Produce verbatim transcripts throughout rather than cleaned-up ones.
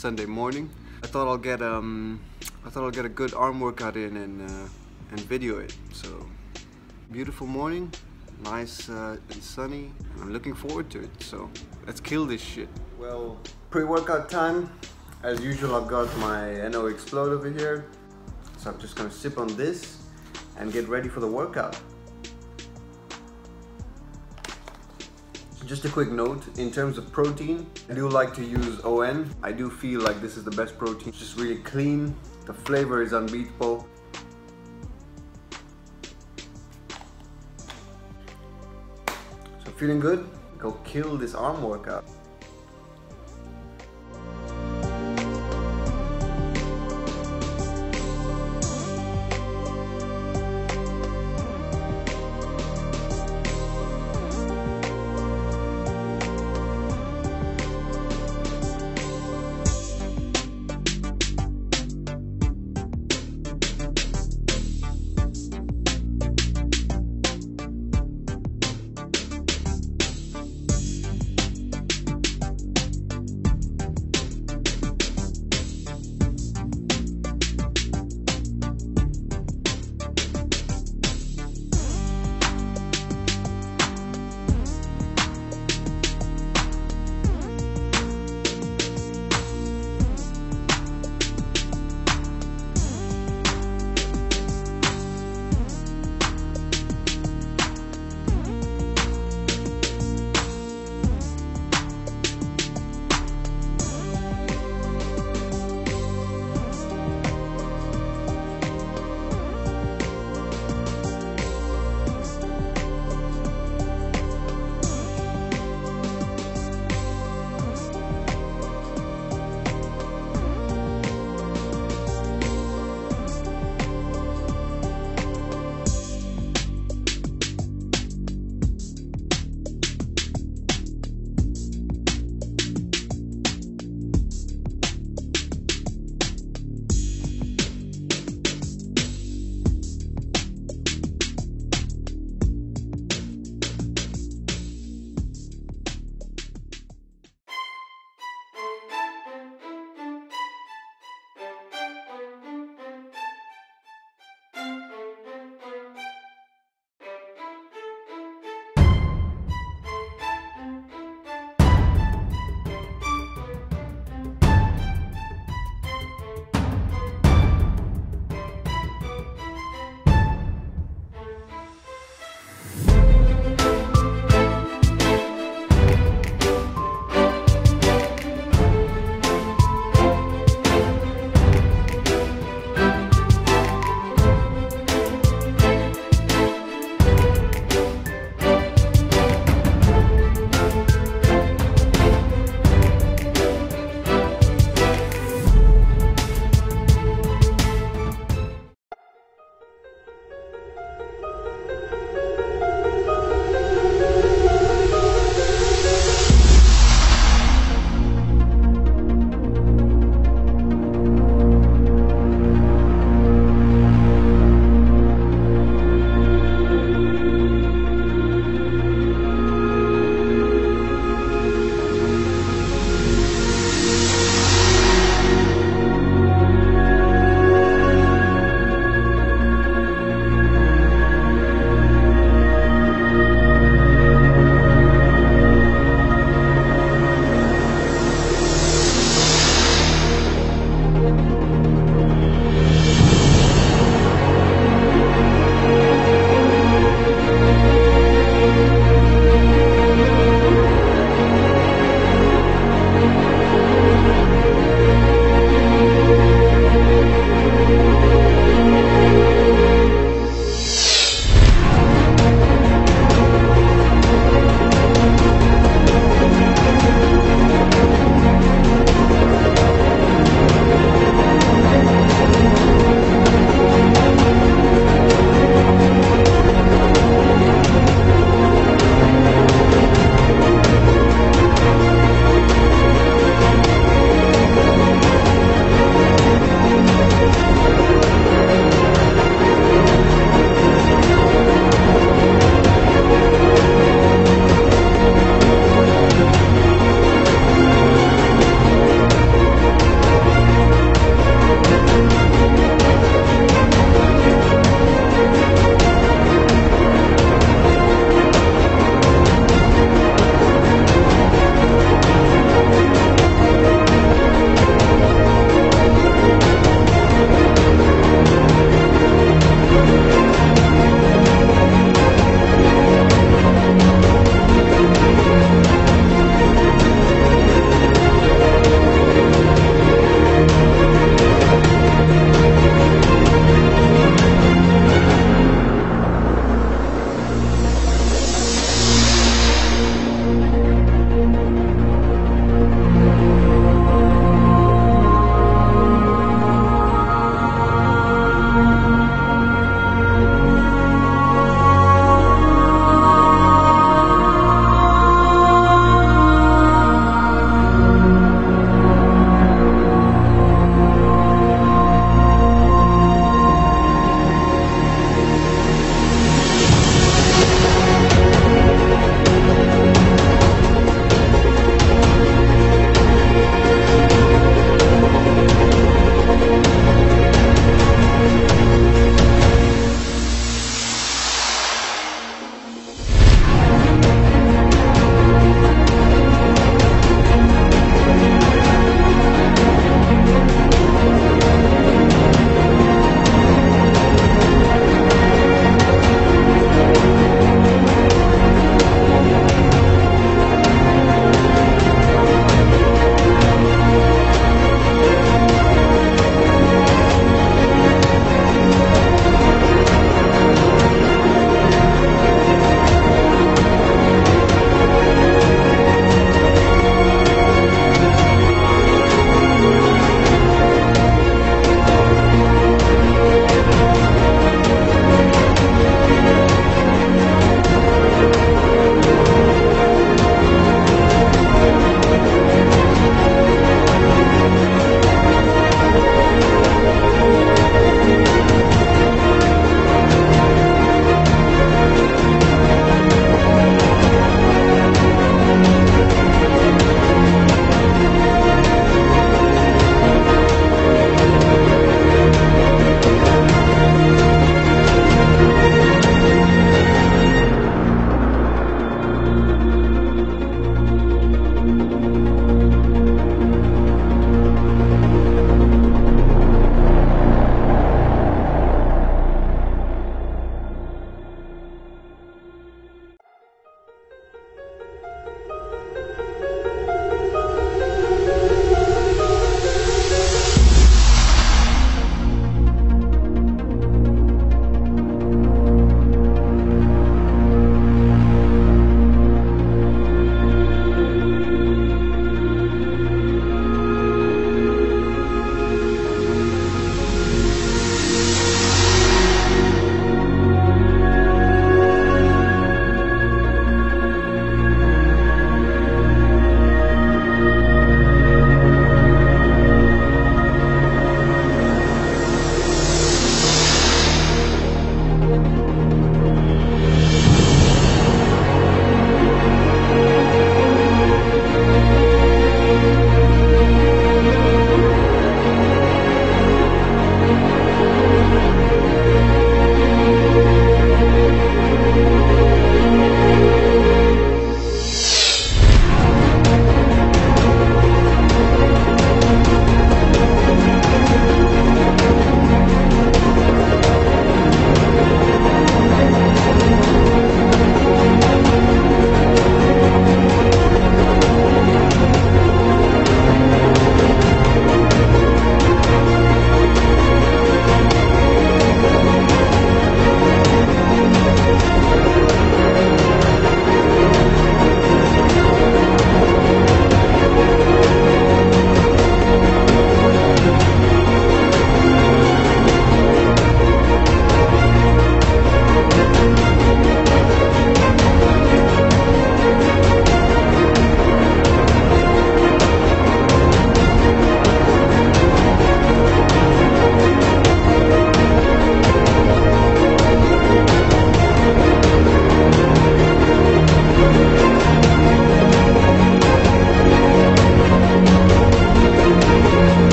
Sunday morning. I thought I'll get um, I thought I'll get a good arm workout in and uh, and video it. So beautiful morning, nice uh, and sunny. And I'm looking forward to it. So let's kill this shit. Well, pre-workout time. As usual, I've got my N O Explode over here. So I'm just gonna sip on this and get ready for the workout. Just a quick note, in terms of protein, I do like to use O N. I do feel like this is the best protein. It's just really clean, the flavor is unbeatable. So feeling good? Go kill this arm workout.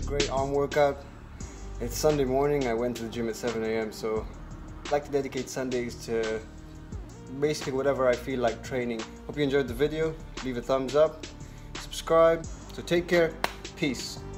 great arm workout. It's Sunday morning. I went to the gym at seven A M so I like to dedicate Sundays to basically whatever I feel like training. Hope you enjoyed the video. Leave a thumbs up, subscribe. So take care. Peace.